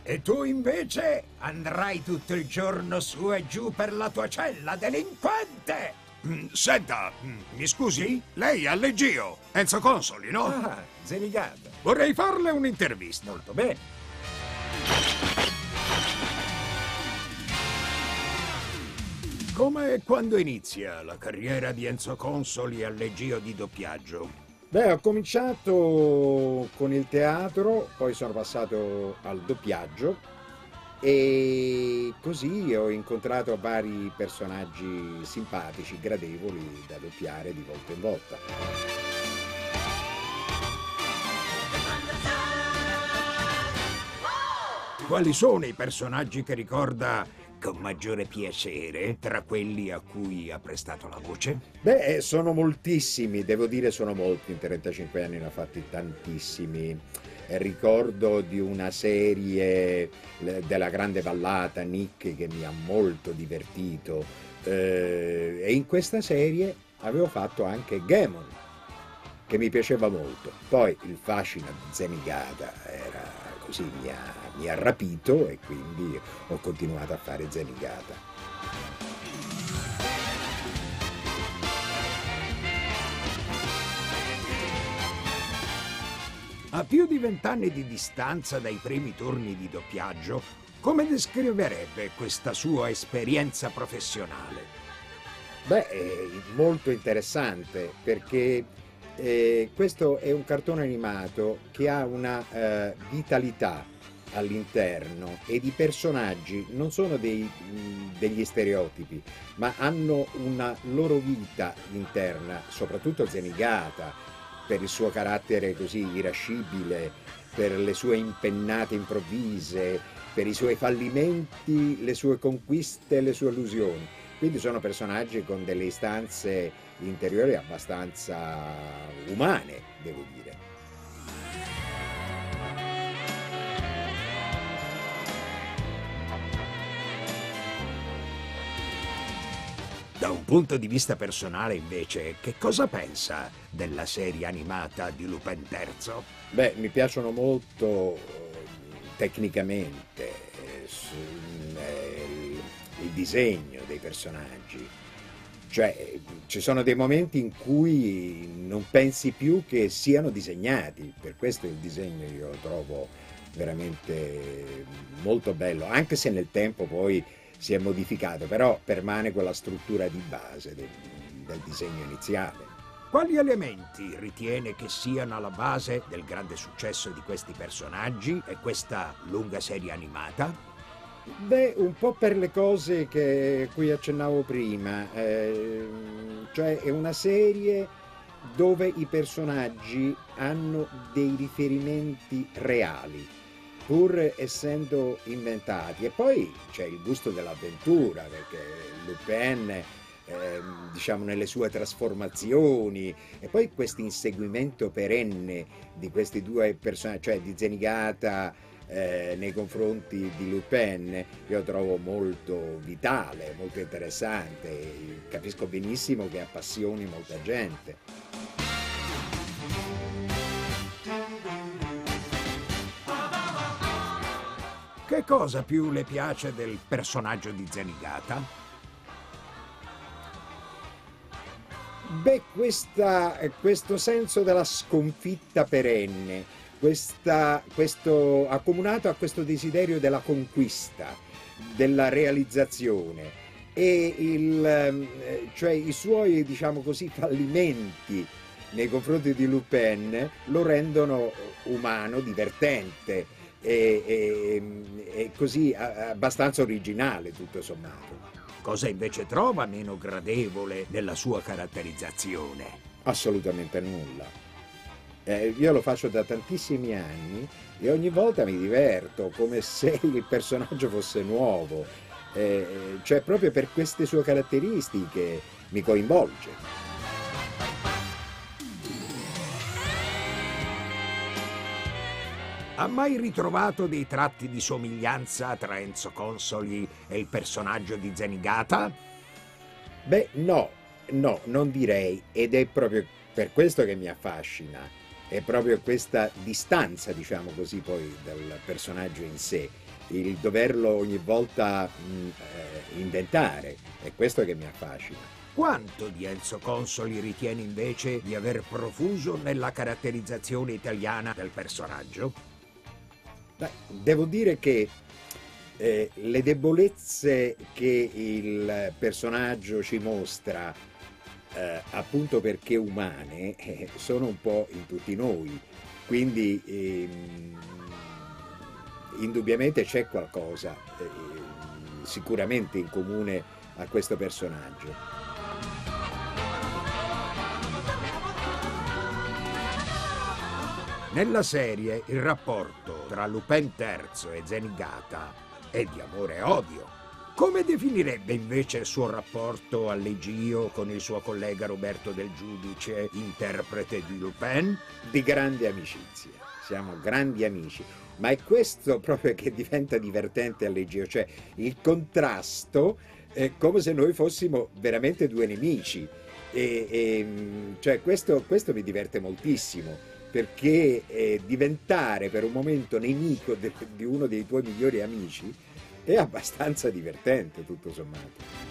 E tu invece andrai tutto il giorno su e giù per la tua cella, delinquente! Senta, mi scusi, sì? Lei è Leggio, Enzo Consoli, no? Ah, Zenigata. Vorrei farle un'intervista. Molto bene. Come e quando inizia la carriera di Enzo Consoli al Leggio di doppiaggio? Beh, ho cominciato con il teatro, poi sono passato al doppiaggio e così ho incontrato vari personaggi simpatici, gradevoli da doppiare di volta in volta. Quali sono i personaggi che ricorda con maggiore piacere tra quelli a cui ha prestato la voce? Beh, sono moltissimi, devo dire sono molti, in 35 anni ne ho fatti tantissimi. Ricordo di una serie della Grande Vallata, Nick, che mi ha molto divertito, e in questa serie avevo fatto anche Gaemon, che mi piaceva molto. Poi il fascino di Zenigata era così, mi ha rapito e quindi ho continuato a fare Zenigata. A più di 20 anni di distanza dai primi turni di doppiaggio, come descriverebbe questa sua esperienza professionale? Beh, è molto interessante perché questo è un cartone animato che ha una vitalità all'interno e i personaggi non sono degli stereotipi, ma hanno una loro vita interna, soprattutto Zenigata, per il suo carattere così irascibile, per le sue impennate improvvise, per i suoi fallimenti, le sue conquiste, le sue illusioni. Quindi sono personaggi con delle istanze interiori abbastanza umane, devo dire. Da un punto di vista personale, invece, che cosa pensa della serie animata di Lupin III? Beh, mi piacciono molto tecnicamente il disegno dei personaggi. Cioè, ci sono dei momenti in cui non pensi più che siano disegnati, per questo il disegno io lo trovo veramente molto bello, anche se nel tempo poi si è modificato, però permane quella struttura di base del disegno iniziale. Quali elementi ritiene che siano alla base del grande successo di questi personaggi e questa lunga serie animata? Beh, un po' per le cose cui accennavo prima, cioè è una serie dove i personaggi hanno dei riferimenti reali, pur essendo inventati. E poi c'è il gusto dell'avventura, perché Lupin, diciamo, nelle sue trasformazioni, e poi questo inseguimento perenne di questi due personaggi, cioè di Zenigata nei confronti di Lupin, io trovo molto vitale, molto interessante. Capisco benissimo che appassioni molta gente. Che cosa più le piace del personaggio di Zenigata? Beh, questo senso della sconfitta perenne, questo accomunato a questo desiderio della conquista, della realizzazione e cioè i suoi, diciamo così, fallimenti nei confronti di Lupin lo rendono umano, divertente e così abbastanza originale, tutto sommato. Cosa invece trova meno gradevole nella sua caratterizzazione? Assolutamente nulla. Io lo faccio da tantissimi anni e ogni volta mi diverto come se il personaggio fosse nuovo, cioè proprio per queste sue caratteristiche mi coinvolge. Ha mai ritrovato dei tratti di somiglianza tra Enzo Consoli e il personaggio di Zenigata? Beh, no, non direi, ed è proprio per questo che mi affascina. è proprio questa distanza, diciamo così, poi dal personaggio in sé, il doverlo ogni volta inventare, è questo che mi affascina. Quanto di Enzo Consoli ritieni invece di aver profuso nella caratterizzazione italiana del personaggio? Beh, devo dire che le debolezze che il personaggio ci mostra, appunto perché umane, sono un po' in tutti noi, quindi indubbiamente c'è qualcosa sicuramente in comune a questo personaggio. Nella serie il rapporto tra Lupin III e Zenigata è di amore e odio. Come definirebbe invece il suo rapporto al legio con il suo collega Roberto Del Giudice, interprete di Lupin? Di grande amicizia, siamo grandi amici, ma è questo proprio che diventa divertente al Leggio, cioè il contrasto è come se noi fossimo veramente due nemici, cioè questo mi diverte moltissimo, perché diventare per un momento nemico di uno dei tuoi migliori amici è abbastanza divertente, tutto sommato.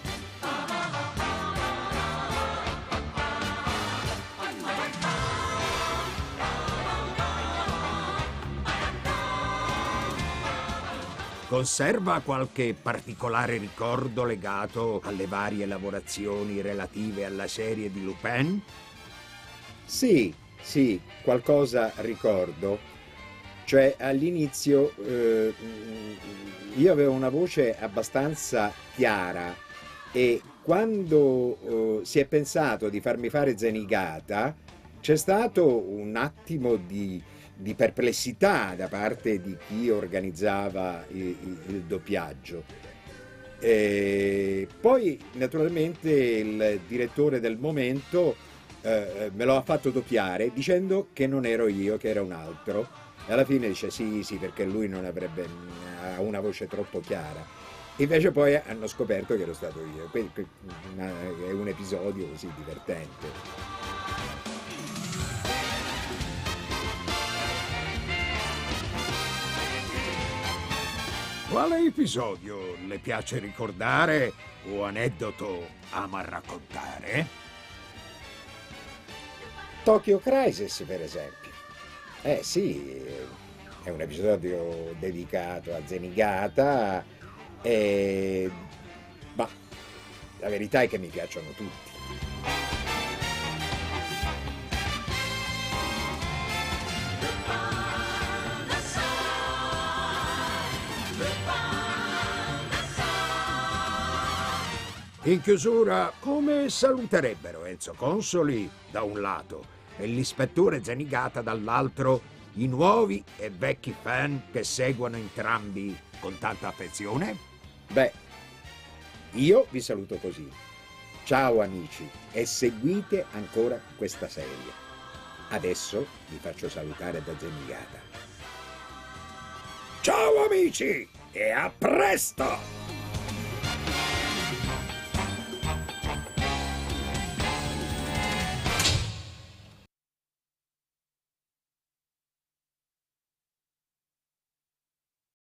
Conserva qualche particolare ricordo legato alle varie lavorazioni relative alla serie di Lupin? Sì, qualcosa ricordo. Cioè all'inizio io avevo una voce abbastanza chiara e quando si è pensato di farmi fare Zenigata c'è stato un attimo di perplessità da parte di chi organizzava il doppiaggio. Poi naturalmente il direttore del momento me lo ha fatto doppiare dicendo che non ero io, che era un altro. E alla fine dice sì, perché lui non avrebbe ha una voce troppo chiara. Invece poi hanno scoperto che ero stato io. È un episodio così divertente. Quale episodio le piace ricordare o aneddoto ama raccontare? Tokyo Crisis, per esempio. Sì, è un episodio dedicato a Zenigata, ma la verità è che mi piacciono tutti. In chiusura, come saluterebbero Enzo Consoli da un lato e l'ispettore Zenigata dall'altro i nuovi e vecchi fan che seguono entrambi con tanta affezione? Beh, io vi saluto così. Ciao amici e seguite ancora questa serie. Adesso vi faccio salutare da Zenigata. Ciao amici e a presto!